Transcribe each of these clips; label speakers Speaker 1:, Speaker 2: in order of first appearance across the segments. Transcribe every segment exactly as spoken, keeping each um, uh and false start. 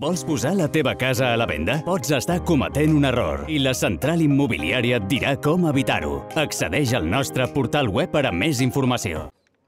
Speaker 1: Vols posar la teva casa a la venda? Pots estar cometent un error i la central immobiliària et dirà com evitar-ho. Accedeix al nostre portal web per a més informació.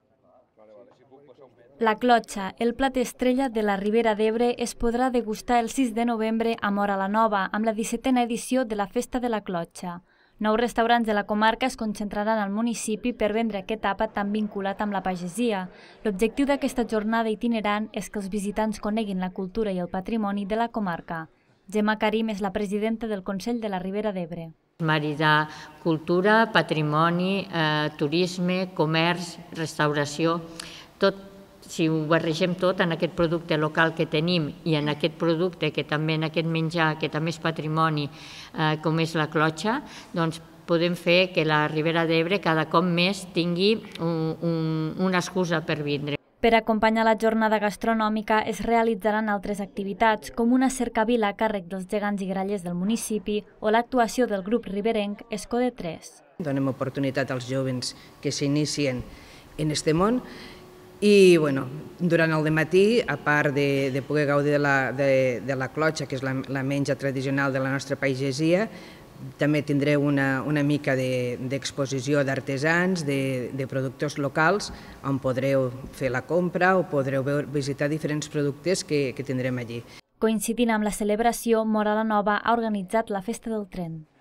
Speaker 2: La Clotxa, el plat estrella de la Ribera d'Ebre, es podrà degustar el sis de novembre a Móra la Nova amb la dissetena edició de la Festa de la Clotxa. Nou restaurants de la comarca es concentraran al municipi per vendre aquest àpat tan vinculat amb la pagesia. L'objectiu d'aquesta jornada itinerant és que els visitants coneguin la cultura i el patrimoni de la comarca. Gemma Karim és la presidenta del Consell de la Ribera d'Ebre.
Speaker 3: Maridar cultura, patrimoni, eh, turisme, comerç, restauració, tot. Si ho barregem tot en aquest producte local que tenim i en aquest producte que també en aquest menjar, que també és patrimoni, eh, com és la clotxa, doncs podem fer que la Ribera d'Ebre cada cop més tingui un, un, una excusa per vindre.
Speaker 2: Per acompanyar la jornada gastronòmica es realitzaran altres activitats, com una cercavila a càrrec dels gegants i grallers del municipi o l'actuació del grup riberenc Esco de Tres.
Speaker 4: Donem oportunitat als joves que s'inicien en aquest món. I bueno, durant el dematí, a part de, de poder gaudir de la, de, de la clotxa, que és la, la menja tradicional de la nostra pagesia, també tindreu una, una mica d'exposició de, d'artesans, de, de productors locals, on podreu fer la compra o podreu veure, visitar diferents productes que, que tindrem allí.
Speaker 2: Coincidint amb la celebració, Móra la Nova ha organitzat la Festa del Tren.